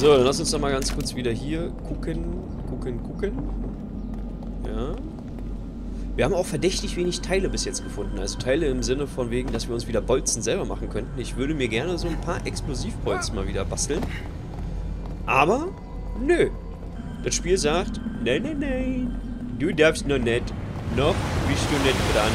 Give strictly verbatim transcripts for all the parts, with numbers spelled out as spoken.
So, dann lass uns doch mal ganz kurz wieder hier gucken, gucken, gucken. Ja. Wir haben auch verdächtig wenig Teile bis jetzt gefunden. Also Teile im Sinne von wegen, dass wir uns wieder Bolzen selber machen könnten. Ich würde mir gerne so ein paar Explosivbolzen mal wieder basteln. Aber, nö. Das Spiel sagt, nein, nein, nein. Du darfst noch nicht. Noch bist du nicht dran.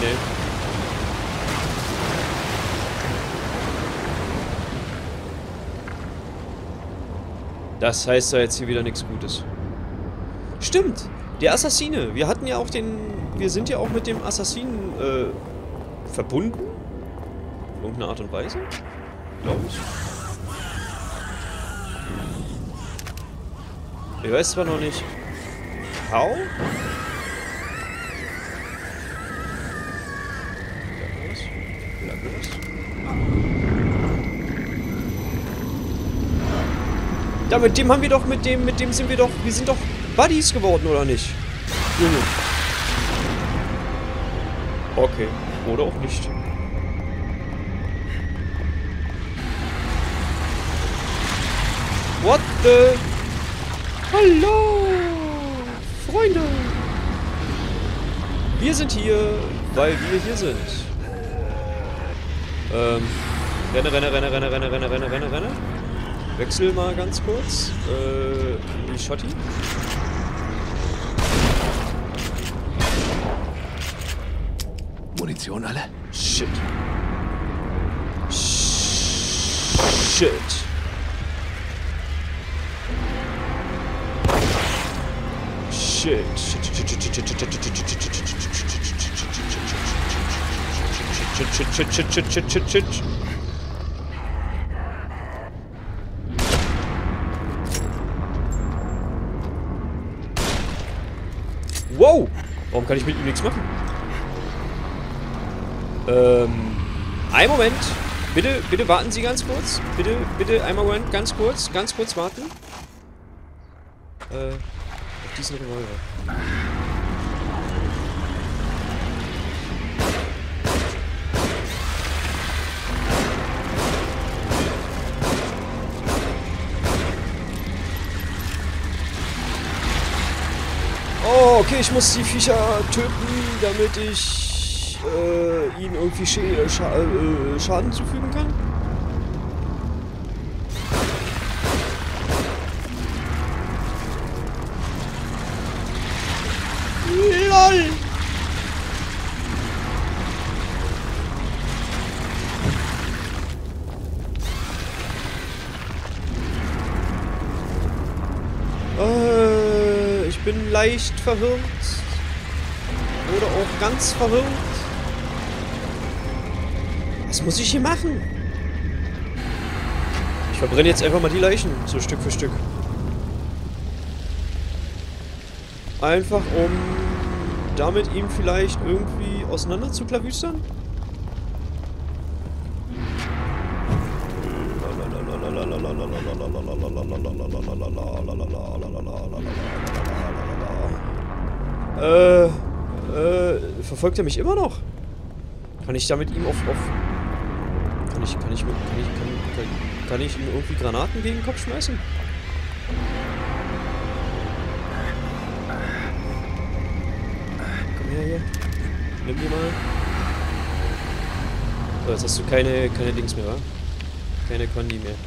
Das heißt ja jetzt hier wieder nichts Gutes. Stimmt, der Assassine. Wir hatten ja auch den... Wir sind ja auch mit dem Assassinen äh, verbunden. In irgendeiner Art und Weise. Glaube ich. Ich weiß zwar noch nicht... How? Ja, mit dem haben wir doch, mit dem, mit dem sind wir doch, wir sind doch Buddies geworden, oder nicht? Junge. Okay. Oder auch nicht. What the... Hallo! Freunde! Wir sind hier, weil wir hier sind. Ähm... Renne, renne, renne, renne, renne, renne, renne, renne, renne. Wechsel mal ganz kurz. Äh, in die Schotti. Munition alle? Shit. Shit. Shit. Shit, shit, shit, shit, shit, shit, shit, shit, shit, shit, shit. Wow! Warum kann ich mit ihm nichts machen? Ähm... Einen Moment! Bitte, bitte warten Sie ganz kurz. Bitte, bitte, einen Moment, ganz kurz, ganz kurz warten. Äh... Auf diesen Revolver. Oh, okay, ich muss die Viecher töten, damit ich äh, ihnen irgendwie Sch Scha äh, Schaden zufügen kann. LOL! Äh, ich bin leicht verwirrt. Oder auch ganz verwirrt. Was muss ich hier machen? Ich verbrenne jetzt einfach mal die Leichen, so Stück für Stück. Einfach um damit ihm vielleicht irgendwie auseinander zu klabüstern? Äh, äh, verfolgt er mich immer noch? Kann ich da mit ihm auf, auf... Kann ich, kann ich, kann ich, kann, kann, kann ich ihm irgendwie Granaten gegen den Kopf schmeißen? Komm her hier. Nimm die mal. So, jetzt hast du keine, keine Dings mehr, wa? Keine Kondi mehr.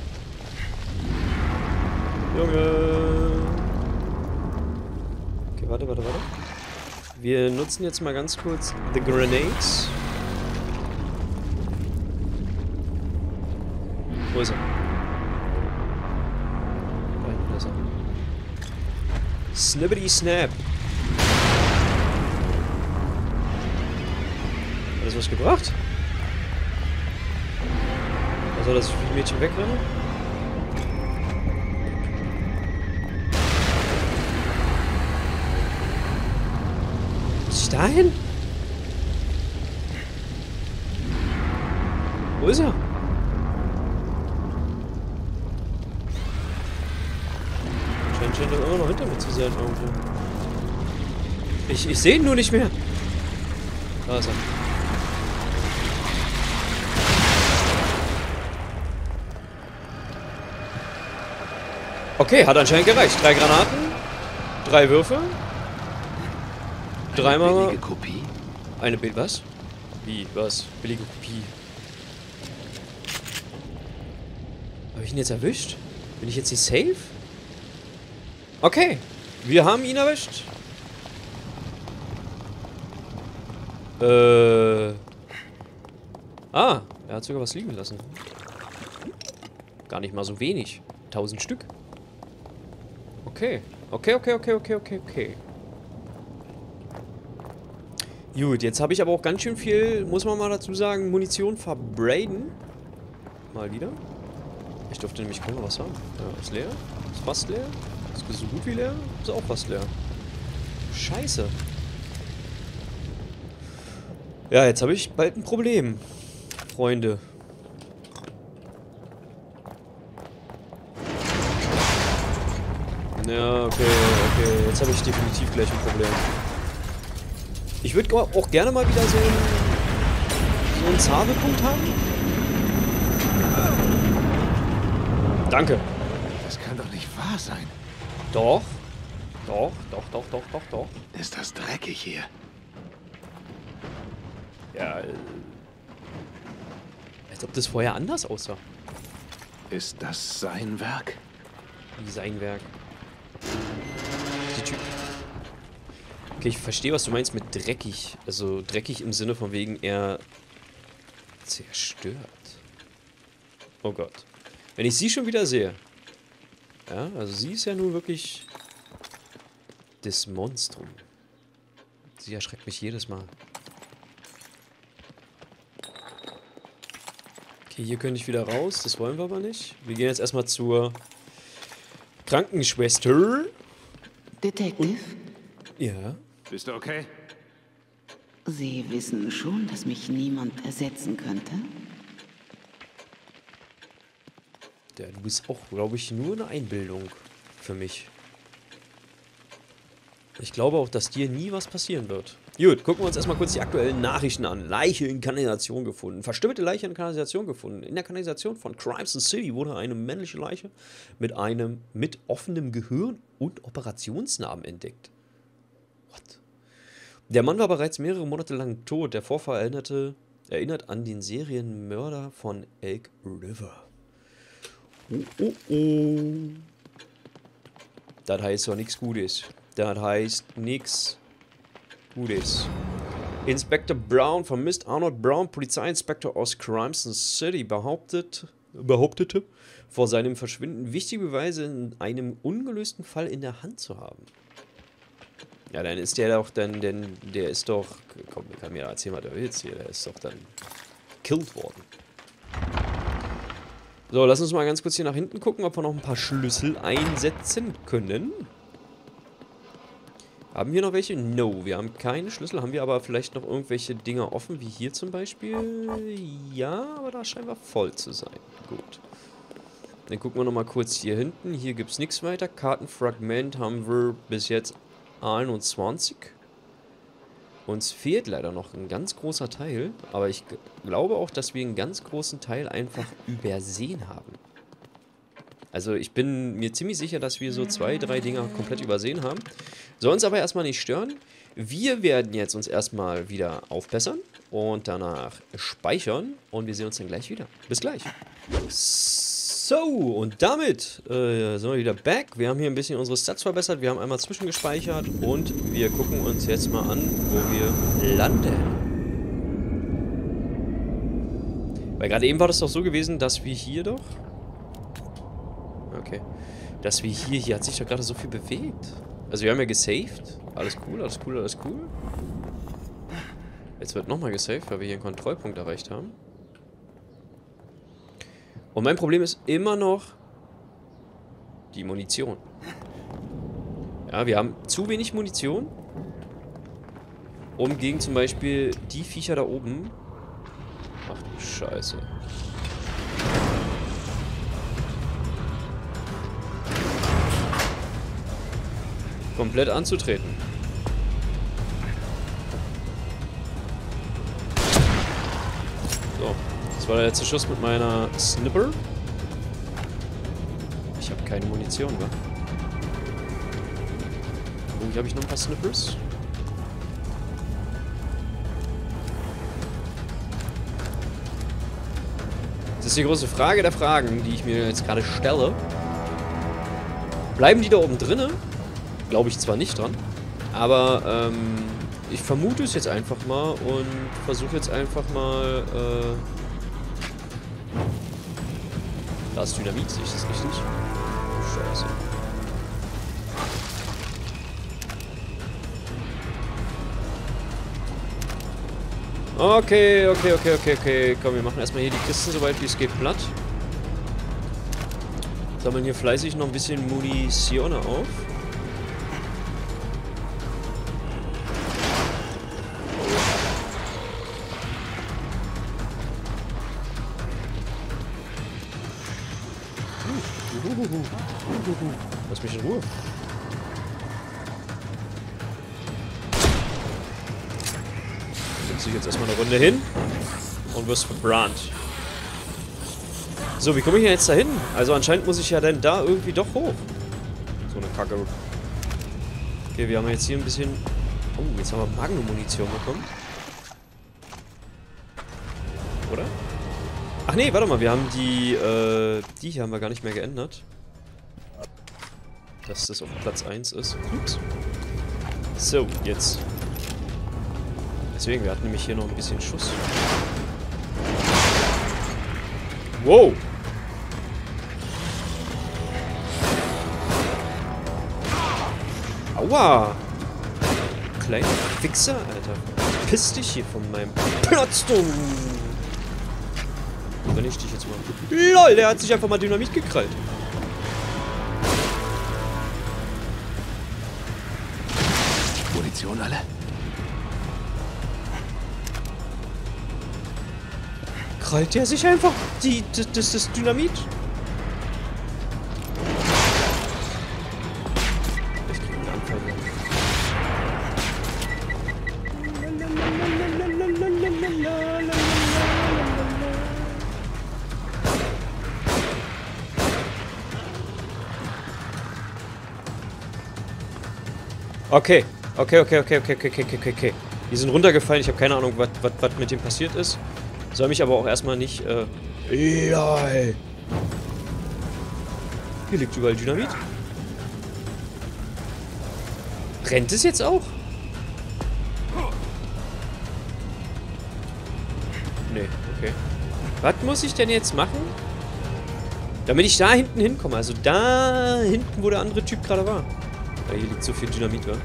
Junge! Okay, warte, warte, warte. Wir nutzen jetzt mal ganz kurz The Grenades. Wo ist er? Da hinten ist er. Snippity Snap. Hat das was gebracht? Was soll das für die Mädchen wegrennen? Muss ich dahin? Wo ist er? Scheint, scheint doch immer noch hinter mir zu sein irgendwo. Ich, ich sehe ihn nur nicht mehr. Da ist er. Okay, hat anscheinend gereicht. Drei Granaten, drei Würfe, dreimal... Eine billige Kopie? Eine Bild... Was? Wie? Was? Billige Kopie. Habe ich ihn jetzt erwischt? Bin ich jetzt hier safe? Okay. Wir haben ihn erwischt. Äh... Ah, er hat sogar was liegen lassen. Gar nicht mal so wenig. Tausend Stück. Okay. Okay, okay, okay, okay, okay, okay. Gut, jetzt habe ich aber auch ganz schön viel, muss man mal dazu sagen, Munition verbraden. Mal wieder. Ich durfte nämlich kaum noch was haben. Ja, ist leer. Ist fast leer. Ist so gut wie leer. Ist auch fast leer. Scheiße. Ja, jetzt habe ich bald ein Problem. Freunde. Ja, okay, okay. Jetzt habe ich definitiv gleich ein Problem. Ich würde auch gerne mal wieder so einen, so einen Zahlpunkt haben. Danke. Das kann doch nicht wahr sein. Doch. Doch, doch, doch, doch, doch, doch. Ist das dreckig hier? Ja, äh, als ob das vorher anders aussah. Ist das sein Werk? Wie sein Werk. Die Tür. Okay, ich verstehe, was du meinst mit dreckig. Also dreckig im Sinne von wegen er zerstört. Oh Gott. Wenn ich sie schon wieder sehe. Ja, also sie ist ja nun wirklich das Monstrum. Sie erschreckt mich jedes Mal. Okay, hier könnte ich wieder raus. Das wollen wir aber nicht. Wir gehen jetzt erstmal zur Krankenschwester. Detective? Ja. Bist du okay? Sie wissen schon, dass mich niemand ersetzen könnte? Ja, du bist auch, glaube ich, nur eine Einbildung für mich. Ich glaube auch, dass dir nie was passieren wird. Gut, gucken wir uns erstmal kurz die aktuellen Nachrichten an. Leiche in Kanalisation gefunden. Verstümmelte Leiche in Kanalisation gefunden. In der Kanalisation von Crimson City wurde eine männliche Leiche mit einem mit offenem Gehirn und Operationsnamen entdeckt. What? Der Mann war bereits mehrere Monate lang tot. Der Vorfall erinnerte, erinnert an den Serienmörder von Elk River. Oh, oh, oh. Das heißt doch nichts Gutes. Das heißt nichts Gutes. Inspektor Brown vermisst Arnold Brown, Polizeiinspektor aus Crimson City, behauptet, behauptete, vor seinem Verschwinden wichtige Beweise in einem ungelösten Fall in der Hand zu haben. Ja, dann ist der doch dann, denn der ist doch, komm, ich kann mir erzählen, was du willst hier, der ist doch dann gekillt worden. So, lass uns mal ganz kurz hier nach hinten gucken, ob wir noch ein paar Schlüssel einsetzen können. Haben wir noch welche? No, wir haben keine Schlüssel. Haben wir aber vielleicht noch irgendwelche Dinger offen, wie hier zum Beispiel? Ja, aber da scheint wir voll zu sein. Gut. Dann gucken wir nochmal kurz hier hinten. Hier gibt es nichts weiter. Kartenfragment haben wir bis jetzt einundzwanzig. Uns fehlt leider noch ein ganz großer Teil. Aber ich glaube auch, dass wir einen ganz großen Teil einfach übersehen haben. Also ich bin mir ziemlich sicher, dass wir so zwei, drei Dinger komplett übersehen haben. Soll uns aber erstmal nicht stören. Wir werden jetzt uns erstmal wieder aufbessern und danach speichern. Und wir sehen uns dann gleich wieder. Bis gleich. So, und damit äh, sind wir wieder back. Wir haben hier ein bisschen unsere Stats verbessert. Wir haben einmal zwischengespeichert und wir gucken uns jetzt mal an, wo wir landen. Weil gerade eben war das doch so gewesen, dass wir hier doch... Okay. Dass wir hier... Hier hat sich doch gerade so viel bewegt. Also wir haben ja gesaved. Alles cool, alles cool, alles cool. Jetzt wird nochmal gesaved, weil wir hier einen Kontrollpunkt erreicht haben. Und mein Problem ist immer noch die Munition. Ja, wir haben zu wenig Munition, um gegen zum Beispiel die Viecher da oben... Ach du Scheiße. Komplett anzutreten. So, das war der letzte Schuss mit meiner Snipper. Ich habe keine Munition, wa? Oh, hier habe ich noch ein paar Snippers. Das ist die große Frage der Fragen, die ich mir jetzt gerade stelle. Bleiben die da oben drinne? Glaube ich zwar nicht dran, aber ähm, ich vermute es jetzt einfach mal und versuche jetzt einfach mal. Äh da ist Dynamit, sehe ich das richtig? Scheiße. Okay, okay, okay, okay, okay. Komm, wir machen erstmal hier die Kisten, soweit wie es geht, platt. Sammeln hier fleißig noch ein bisschen Munition auf. Lass mich in Ruhe. Setz dich jetzt erstmal eine Runde hin und wirst verbrannt. So, wie komme ich denn jetzt da hin? Also anscheinend muss ich ja dann da irgendwie doch hoch. So eine Kacke. Okay, wir haben jetzt hier ein bisschen... Oh, jetzt haben wir Magnum-Munition bekommen. Oder? Ach nee, warte mal, wir haben die, äh, die hier haben wir gar nicht mehr geändert. Dass das auf Platz eins ist. Ups. So, jetzt. Deswegen, wir hatten nämlich hier noch ein bisschen Schuss. Wow! Aua! Kleiner Wichser, Alter. Piss dich hier von meinem Platz, du! Wenn ich dich jetzt mal... LOL, der hat sich einfach mal Dynamit gekrallt. Munition alle? Krallt der sich einfach die, das, das, das Dynamit? Ich krieg einen Anfall. Okay. Okay, okay, okay, okay, okay, okay, okay, okay. Die sind runtergefallen. Ich habe keine Ahnung, was mit dem passiert ist. Soll mich aber auch erstmal nicht, äh... LOL. Hier liegt überall Dynamit. Brennt es jetzt auch? Nee, okay. Was muss ich denn jetzt machen? Damit ich da hinten hinkomme. Also da hinten, wo der andere Typ gerade war. Ja, hier liegt so viel Dynamit, wa?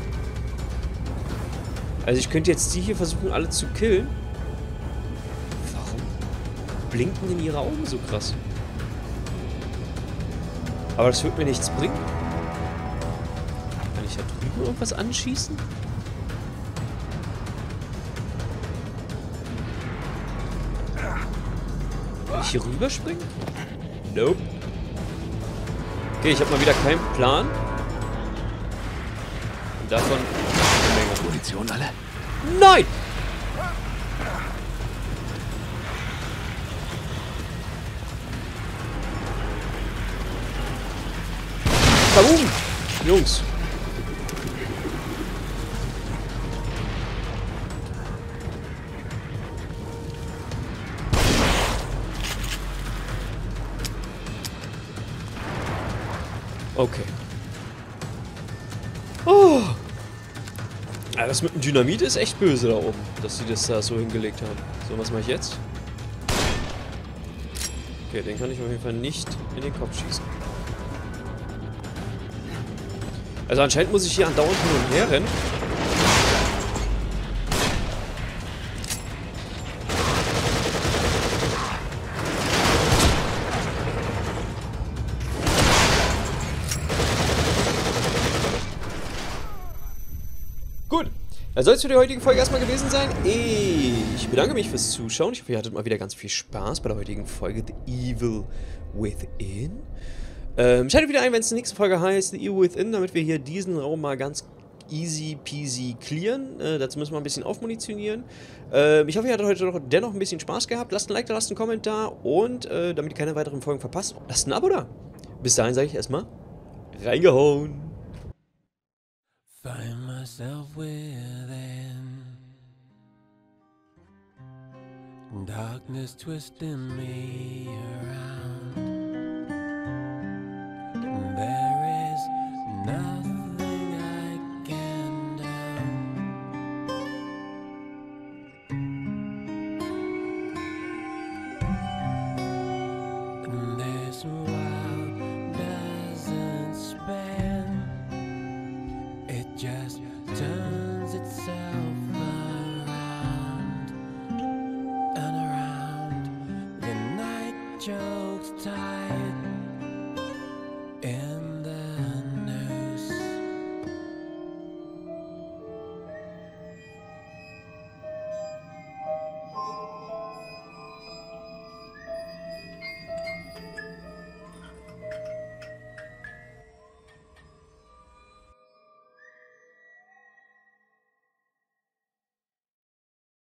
Also ich könnte jetzt die hier versuchen, alle zu killen. Warum blinken denn ihre Augen so krass? Aber das wird mir nichts bringen. Kann ich da drüben irgendwas anschießen? Kann ich hier rüberspringen? Nope. Okay, ich habe mal wieder keinen Plan. Und davon... Munition alle? Nein! Kaboom! Jungs. Okay. Oh! Ja, das mit dem Dynamit ist echt böse da oben, dass sie das da so hingelegt haben. So, was mache ich jetzt? Okay, den kann ich auf jeden Fall nicht in den Kopf schießen. Also anscheinend muss ich hier andauernd hin und her rennen. Gut, das soll es für die heutige Folge erstmal gewesen sein. Ich bedanke mich fürs Zuschauen. Ich hoffe, ihr hattet mal wieder ganz viel Spaß bei der heutigen Folge The Evil Within. Ähm, schaltet wieder ein, wenn es die nächste Folge heißt The Evil Within, damit wir hier diesen Raum mal ganz easy peasy clearen. Äh, dazu müssen wir ein bisschen aufmunitionieren. Ähm, ich hoffe, ihr hattet heute noch, dennoch ein bisschen Spaß gehabt. Lasst ein Like da, lasst einen Kommentar und äh, damit ihr keine weiteren Folgen verpasst, lasst ein Abo da. Bis dahin sage ich erstmal reingehauen. Find myself within darkness twisting me around. There is nothing I can do. And this world doesn't spin, it just turns itself around and around. The night chokes time.